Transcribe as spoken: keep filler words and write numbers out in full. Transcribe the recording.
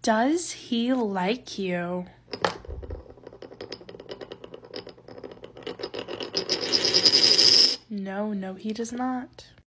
Does he like you? No, no, he does not.